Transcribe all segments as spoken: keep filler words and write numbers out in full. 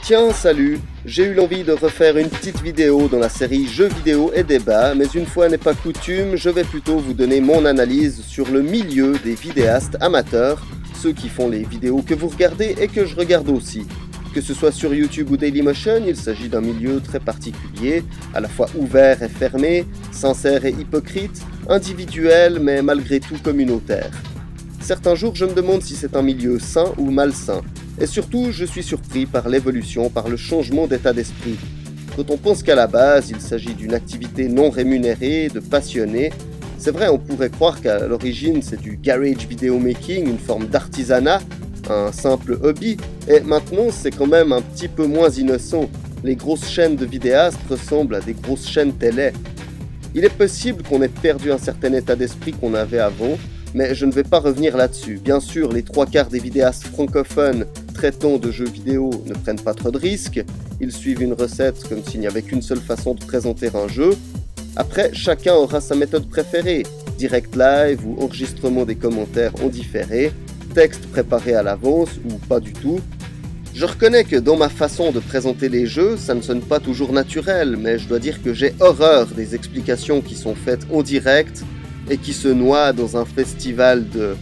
Tiens, salut! J'ai eu l'envie de refaire une petite vidéo dans la série Jeux vidéo et débat, mais une fois n'est pas coutume, je vais plutôt vous donner mon analyse sur le milieu des vidéastes amateurs, ceux qui font les vidéos que vous regardez et que je regarde aussi. Que ce soit sur YouTube ou Dailymotion, il s'agit d'un milieu très particulier, à la fois ouvert et fermé, sincère et hypocrite, individuel mais malgré tout communautaire. Certains jours je me demande si c'est un milieu sain ou malsain, et surtout je suis surpris par l'évolution, par le changement d'état d'esprit. Quand on pense qu'à la base il s'agit d'une activité non rémunérée, de passionnés, c'est vrai on pourrait croire qu'à l'origine c'est du garage video making, une forme d'artisanat, un simple hobby, et maintenant c'est quand même un petit peu moins innocent. Les grosses chaînes de vidéastes ressemblent à des grosses chaînes télé. Il est possible qu'on ait perdu un certain état d'esprit qu'on avait avant, mais je ne vais pas revenir là-dessus. Bien sûr, les trois quarts des vidéastes francophones traitant de jeux vidéo ne prennent pas trop de risques, ils suivent une recette comme s'il n'y avait qu'une seule façon de présenter un jeu. Après, chacun aura sa méthode préférée, direct live ou enregistrement des commentaires en différé, texte préparé à l'avance ou pas du tout. Je reconnais que dans ma façon de présenter les jeux, ça ne sonne pas toujours naturel, mais je dois dire que j'ai horreur des explications qui sont faites en direct et qui se noient dans un festival de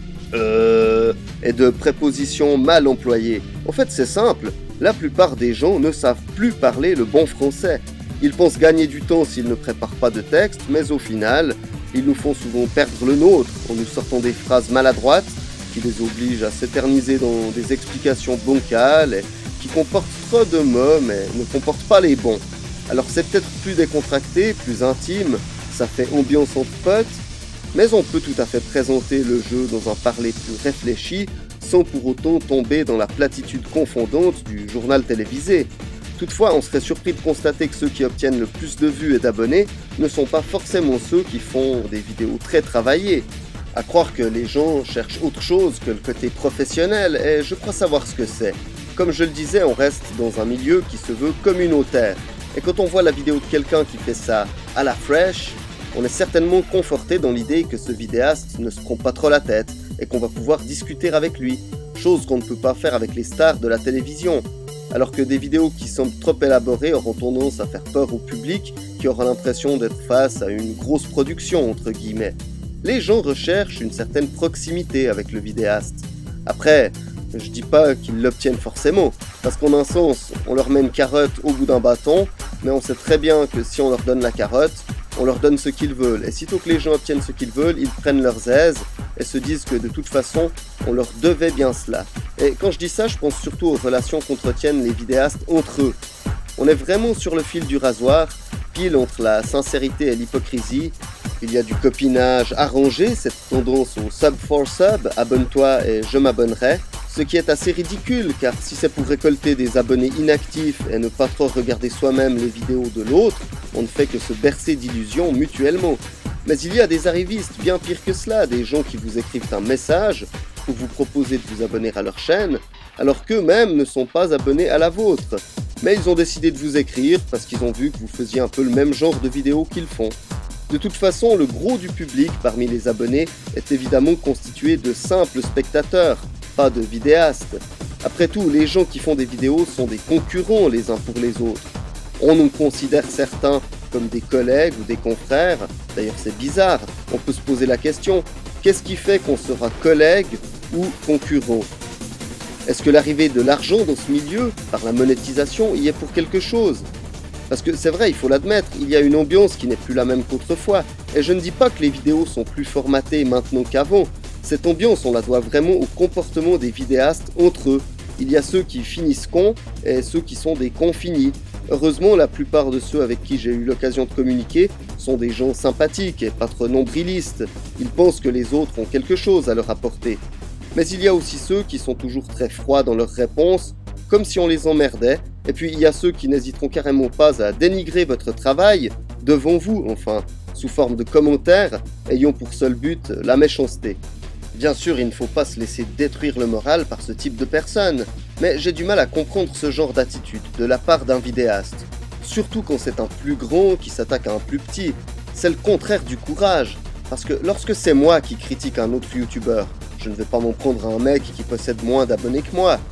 euh et de prépositions mal employées. En fait, c'est simple, la plupart des gens ne savent plus parler le bon français. Ils pensent gagner du temps s'ils ne préparent pas de texte, mais au final, ils nous font souvent perdre le nôtre en nous sortant des phrases maladroites qui les obligent à s'éterniser dans des explications bancales et qui comportent trop de mots mais ne comportent pas les bons. Alors c'est peut-être plus décontracté, plus intime, ça fait ambiance entre potes, mais on peut tout à fait présenter le jeu dans un parler plus réfléchi, sans pour autant tomber dans la platitude confondante du journal télévisé. Toutefois, on serait surpris de constater que ceux qui obtiennent le plus de vues et d'abonnés ne sont pas forcément ceux qui font des vidéos très travaillées. À croire que les gens cherchent autre chose que le côté professionnel, et je crois savoir ce que c'est. Comme je le disais, on reste dans un milieu qui se veut communautaire, et quand on voit la vidéo de quelqu'un qui fait ça à la fraîche, on est certainement conforté dans l'idée que ce vidéaste ne se prend pas trop la tête et qu'on va pouvoir discuter avec lui, chose qu'on ne peut pas faire avec les stars de la télévision, alors que des vidéos qui semblent trop élaborées auront tendance à faire peur au public qui aura l'impression d'être face à une grosse production entre guillemets. Les gens recherchent une certaine proximité avec le vidéaste. Après, je dis pas qu'ils l'obtiennent forcément, parce qu'en un sens, on leur met une carotte au bout d'un bâton, mais on sait très bien que si on leur donne la carotte, on leur donne ce qu'ils veulent, et sitôt que les gens obtiennent ce qu'ils veulent, ils prennent leurs aises et se disent que de toute façon, on leur devait bien cela. Et quand je dis ça, je pense surtout aux relations qu'entretiennent les vidéastes entre eux. On est vraiment sur le fil du rasoir, pile entre la sincérité et l'hypocrisie. Il y a du copinage arrangé, cette tendance au sub for sub, abonne-toi et je m'abonnerai, ce qui est assez ridicule car si c'est pour récolter des abonnés inactifs et ne pas trop regarder soi-même les vidéos de l'autre, on ne fait que se bercer d'illusions mutuellement. Mais il y a des arrivistes bien pires que cela, des gens qui vous écrivent un message pour vous proposer de vous abonner à leur chaîne, alors qu'eux-mêmes ne sont pas abonnés à la vôtre. Mais ils ont décidé de vous écrire parce qu'ils ont vu que vous faisiez un peu le même genre de vidéos qu'ils font. De toute façon, le gros du public parmi les abonnés est évidemment constitué de simples spectateurs, pas de vidéastes. Après tout, les gens qui font des vidéos sont des concurrents les uns pour les autres. On nous considère certains comme des collègues ou des confrères, d'ailleurs c'est bizarre, on peut se poser la question, qu'est-ce qui fait qu'on sera collègue ou concurrent? Est-ce que l'arrivée de l'argent dans ce milieu, par la monétisation, y est pour quelque chose? Parce que c'est vrai, il faut l'admettre, il y a une ambiance qui n'est plus la même qu'autrefois, et je ne dis pas que les vidéos sont plus formatées maintenant qu'avant, cette ambiance on la doit vraiment au comportement des vidéastes entre eux. Il y a ceux qui finissent cons et ceux qui sont des cons finis. Heureusement, la plupart de ceux avec qui j'ai eu l'occasion de communiquer sont des gens sympathiques et pas trop nombrilistes. Ils pensent que les autres ont quelque chose à leur apporter. Mais il y a aussi ceux qui sont toujours très froids dans leurs réponses, comme si on les emmerdait, et puis il y a ceux qui n'hésiteront carrément pas à dénigrer votre travail, devant vous enfin, sous forme de commentaires, ayant pour seul but la méchanceté. Bien sûr, il ne faut pas se laisser détruire le moral par ce type de personnes, mais j'ai du mal à comprendre ce genre d'attitude de la part d'un vidéaste. Surtout quand c'est un plus grand qui s'attaque à un plus petit. C'est le contraire du courage, parce que lorsque c'est moi qui critique un autre youtubeur, je ne vais pas m'en prendre à un mec qui possède moins d'abonnés que moi.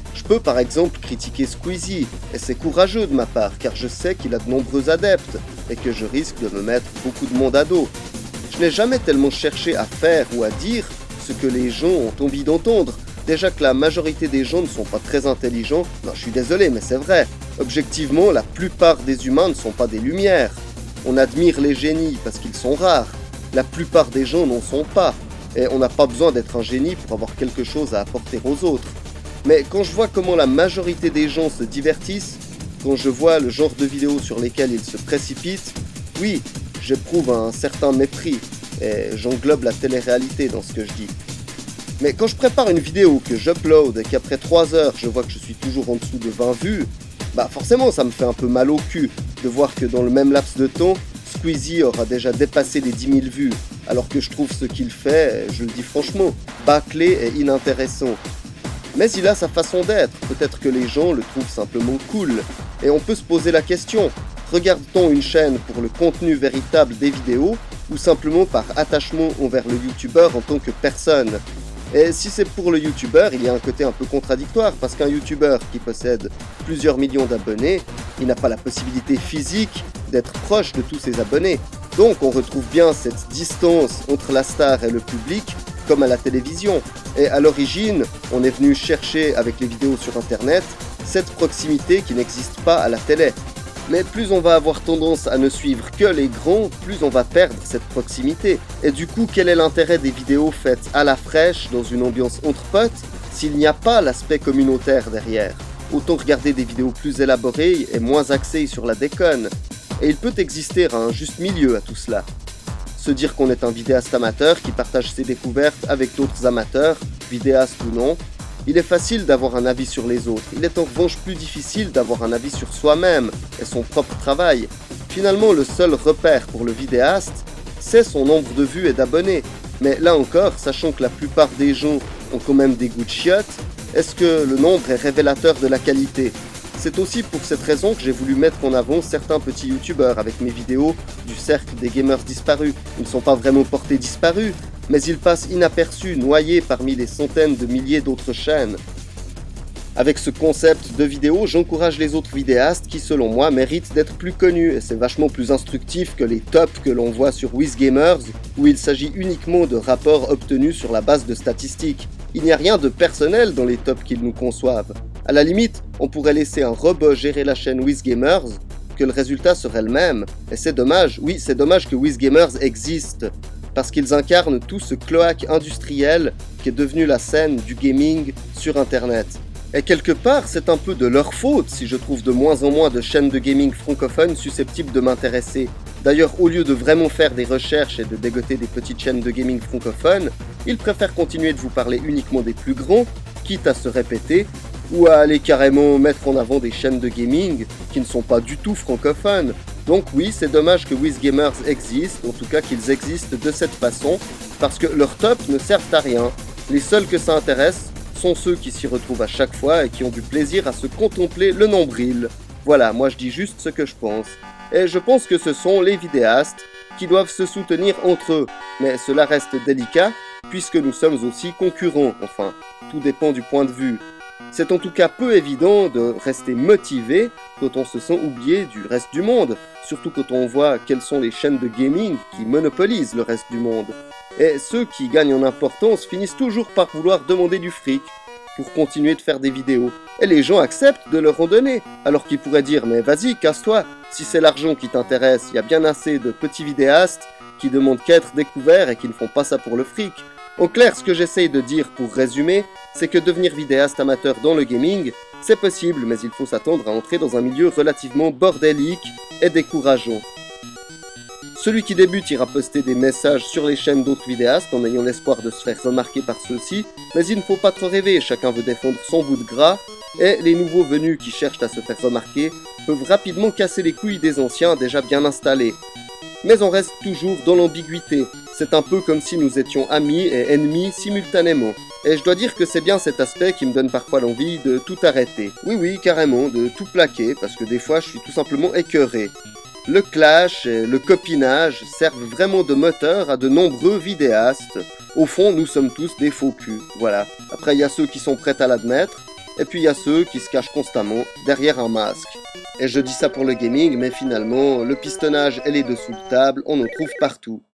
Je peux par exemple critiquer Squeezie, et c'est courageux de ma part car je sais qu'il a de nombreux adeptes, et que je risque de me mettre beaucoup de monde à dos. Je n'ai jamais tellement cherché à faire ou à dire ce que les gens ont envie d'entendre. Déjà que la majorité des gens ne sont pas très intelligents, non je suis désolé mais c'est vrai. Objectivement, la plupart des humains ne sont pas des lumières. On admire les génies parce qu'ils sont rares. La plupart des gens n'en sont pas. Et on n'a pas besoin d'être un génie pour avoir quelque chose à apporter aux autres. Mais quand je vois comment la majorité des gens se divertissent, quand je vois le genre de vidéos sur lesquelles ils se précipitent, oui, j'éprouve un certain mépris. Et j'englobe la télé-réalité dans ce que je dis. Mais quand je prépare une vidéo que j'upload et qu'après trois heures je vois que je suis toujours en dessous de vingt vues, bah forcément ça me fait un peu mal au cul de voir que dans le même laps de temps, Squeezie aura déjà dépassé les dix mille vues, alors que je trouve ce qu'il fait, je le dis franchement, bâclé et inintéressant. Mais il a sa façon d'être, peut-être que les gens le trouvent simplement cool. Et on peut se poser la question, regarde-t-on une chaîne pour le contenu véritable des vidéos, ou simplement par attachement envers le youtubeur en tant que personne? Et si c'est pour le youtubeur, il y a un côté un peu contradictoire, parce qu'un youtubeur qui possède plusieurs millions d'abonnés, il n'a pas la possibilité physique d'être proche de tous ses abonnés. Donc on retrouve bien cette distance entre la star et le public, comme à la télévision. Et à l'origine, on est venu chercher avec les vidéos sur internet cette proximité qui n'existe pas à la télé. Mais plus on va avoir tendance à ne suivre que les grands, plus on va perdre cette proximité. Et du coup, quel est l'intérêt des vidéos faites à la fraîche, dans une ambiance entre potes, s'il n'y a pas l'aspect communautaire derrière? Autant regarder des vidéos plus élaborées et moins axées sur la déconne. Et il peut exister un juste milieu à tout cela. Se dire qu'on est un vidéaste amateur qui partage ses découvertes avec d'autres amateurs, vidéastes ou non. Il est facile d'avoir un avis sur les autres, il est en revanche plus difficile d'avoir un avis sur soi-même et son propre travail. Finalement, le seul repère pour le vidéaste, c'est son nombre de vues et d'abonnés. Mais là encore, sachant que la plupart des gens ont quand même des goûts de chiottes, est-ce que le nombre est révélateur de la qualité? C'est aussi pour cette raison que j'ai voulu mettre en avant certains petits youtubeurs avec mes vidéos du cercle des gamers disparus. Ils ne sont pas vraiment portés disparus, mais ils passent inaperçus, noyés parmi les centaines de milliers d'autres chaînes. Avec ce concept de vidéo, j'encourage les autres vidéastes qui, selon moi, méritent d'être plus connus, et c'est vachement plus instructif que les tops que l'on voit sur WizGamers, où il s'agit uniquement de rapports obtenus sur la base de statistiques. Il n'y a rien de personnel dans les tops qu'ils nous conçoivent. À la limite, on pourrait laisser un robot gérer la chaîne WizGamers, que le résultat serait le même. Et c'est dommage, oui, c'est dommage que WizGamers existe, parce qu'ils incarnent tout ce cloaque industriel qui est devenu la scène du gaming sur Internet. Et quelque part, c'est un peu de leur faute si je trouve de moins en moins de chaînes de gaming francophones susceptibles de m'intéresser. D'ailleurs, au lieu de vraiment faire des recherches et de dégoter des petites chaînes de gaming francophones, ils préfèrent continuer de vous parler uniquement des plus grands, quitte à se répéter, ou à aller carrément mettre en avant des chaînes de gaming qui ne sont pas du tout francophones. Donc oui, c'est dommage que WizGamers existent, en tout cas qu'ils existent de cette façon, parce que leurs tops ne servent à rien. Les seuls que ça intéresse sont ceux qui s'y retrouvent à chaque fois et qui ont du plaisir à se contempler le nombril. Voilà, moi je dis juste ce que je pense. Et je pense que ce sont les vidéastes qui doivent se soutenir entre eux. Mais cela reste délicat, puisque nous sommes aussi concurrents, enfin, tout dépend du point de vue. C'est en tout cas peu évident de rester motivé quand on se sent oublié du reste du monde, surtout quand on voit quelles sont les chaînes de gaming qui monopolisent le reste du monde. Et ceux qui gagnent en importance finissent toujours par vouloir demander du fric pour continuer de faire des vidéos. Et les gens acceptent de leur en donner, alors qu'ils pourraient dire « mais vas-y, casse-toi, si c'est l'argent qui t'intéresse, il y a bien assez de petits vidéastes qui demandent qu'à être découverts et qui ne font pas ça pour le fric ». En clair, ce que j'essaye de dire pour résumer, c'est que devenir vidéaste amateur dans le gaming, c'est possible, mais il faut s'attendre à entrer dans un milieu relativement bordélique et décourageant. Celui qui débute ira poster des messages sur les chaînes d'autres vidéastes en ayant l'espoir de se faire remarquer par ceux-ci, mais il ne faut pas trop rêver, chacun veut défendre son bout de gras, et les nouveaux venus qui cherchent à se faire remarquer peuvent rapidement casser les couilles des anciens déjà bien installés. Mais on reste toujours dans l'ambiguïté, c'est un peu comme si nous étions amis et ennemis simultanément. Et je dois dire que c'est bien cet aspect qui me donne parfois l'envie de tout arrêter. Oui oui, carrément, de tout plaquer, parce que des fois je suis tout simplement écœuré. Le clash et le copinage servent vraiment de moteur à de nombreux vidéastes. Au fond, nous sommes tous des faux culs, voilà. Après, il y a ceux qui sont prêts à l'admettre, Et puis il y a ceux qui se cachent constamment derrière un masque. Et je dis ça pour le gaming, mais finalement, le pistonnage et les dessous de table, on en trouve partout.